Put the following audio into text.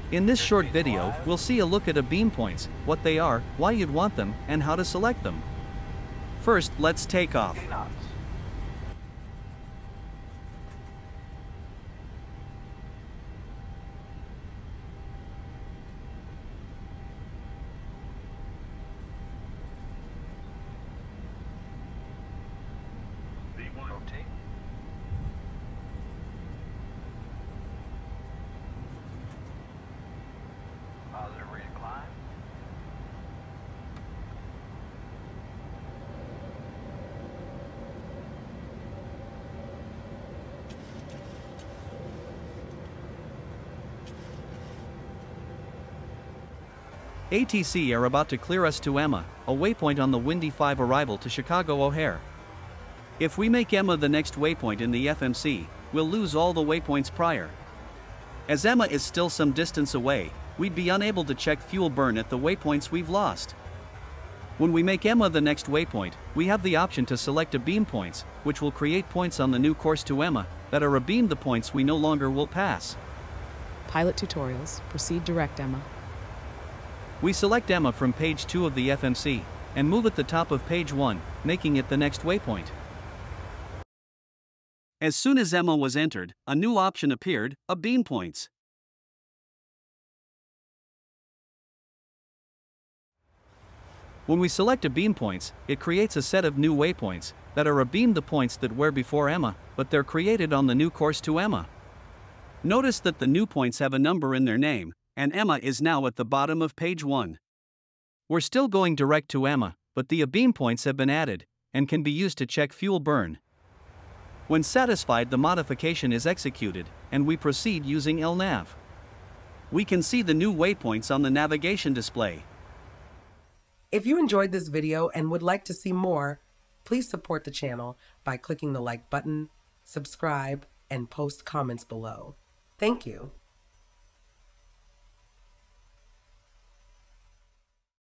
In this short video, we'll see a look at Abeam points, what they are, why you'd want them, and how to select them. First, let's take off. Rotate. Positive rate of climb. ATC are about to clear us to Emma, a waypoint on the Windy 5 arrival to Chicago O'Hare. If we make Emma the next waypoint in the FMC, we'll lose all the waypoints prior. As Emma is still some distance away, we'd be unable to check fuel burn at the waypoints we've lost. When we make Emma the next waypoint, we have the option to select Abeam points, which will create points on the new course to Emma that are Abeam the points we no longer will pass. Pilot tutorials. Proceed direct, Emma. We select Emma from page 2 of the FMC, and move at the top of page 1, making it the next waypoint. As soon as Emma was entered, a new option appeared, Abeam points. When we select Abeam points, it creates a set of new waypoints that are Abeam the points that were before Emma, but they're created on the new course to Emma. Notice that the new points have a number in their name, and Emma is now at the bottom of page 1. We're still going direct to Emma, but the Abeam points have been added, and can be used to check fuel burn. When satisfied, the modification is executed, and we proceed using LNAV. We can see the new waypoints on the navigation display. If you enjoyed this video and would like to see more, please support the channel by clicking the like button, subscribe, and post comments below. Thank you.